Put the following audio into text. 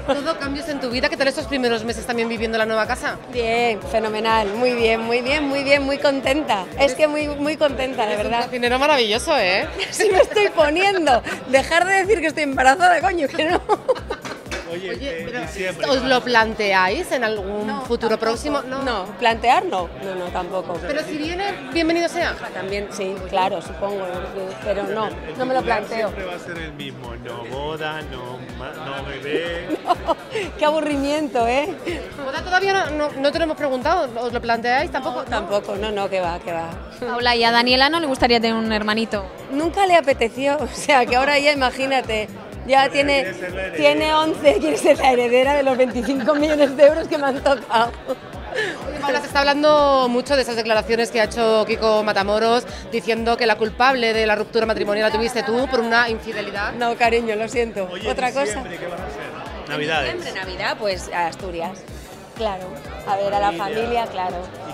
¿Todo cambios en tu vida? ¿Qué tal estos primeros meses también viviendo en la nueva casa? Bien, fenomenal, muy bien, muy bien, muy bien, muy contenta. Es que muy contenta, de verdad. Un cocinero maravilloso, ¿eh? Si me estoy poniendo, dejar de decir que estoy embarazada, coño, que no. Oye, pero diciembre, ¿os lo planteáis en algún futuro tampoco. próximo? No, plantear no, tampoco. Pero si viene, bienvenido sea. También, sí, claro, supongo, pero no me lo planteo. Siempre va a ser el mismo, no boda, no bebé. Qué aburrimiento, ¿eh? ¿Boda todavía no te lo hemos preguntado? ¿Os lo planteáis tampoco? Tampoco, no, que va. Paula, ¿y a Daniela no le gustaría tener un hermanito? Nunca le apeteció, o sea, que ahora ya imagínate, ya tiene 11, quiere ser la heredera de los 25 millones de euros que me han tocado. Oye, Paula, se está hablando mucho de esas declaraciones que ha hecho Kiko Matamoros diciendo que la culpable de la ruptura matrimonial la tuviste tú por una infidelidad. No, cariño, lo siento. Oye, Otra cosa. diciembre, ¿qué vas a hacer? Navidades. Navidad, pues a Asturias. Claro, a ver a la familia, claro.